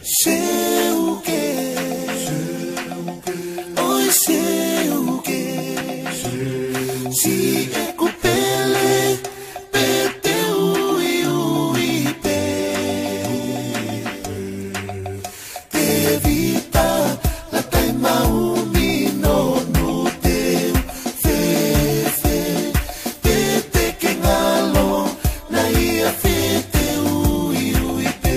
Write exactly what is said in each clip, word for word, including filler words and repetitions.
Sei o quê? Oi, sei o quê? Se é cupele, pete ui ui pe. Te vita la taima umino no teu fe fe. Pete que ngalo na ia fete ui ui pe.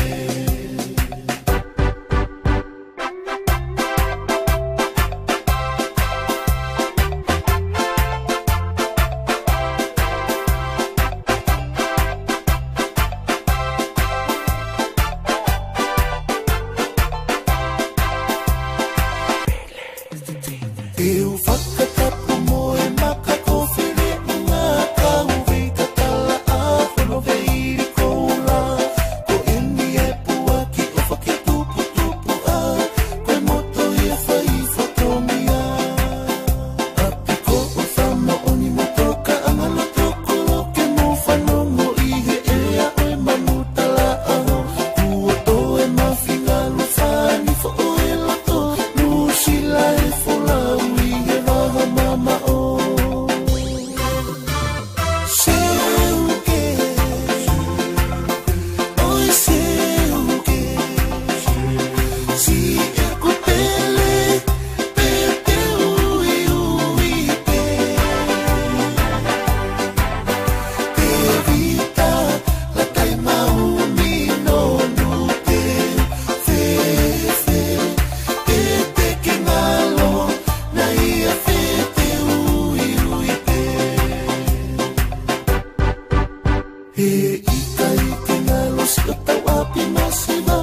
Eu whakatapu mo e makako whiri ngā kau vei katala a whono veiri koula. Ko eni e pua ki o whake tupu tupu a koe moto i a whai whatomia. Api ko o whama oni moto ka angalo toko loke mo whanongo i he ea oe mamutala aho. Kua to e mawhinga lo whani wha oe lato nusila e wholau. Mama oh, sei o quê? Oi, sei o quê? Se é cupele, pete ui ui pe. Te vita la taima umino no teu fe fe. Pete que ngalo na ia fe. E ika i te ngalo si o tau api masiva.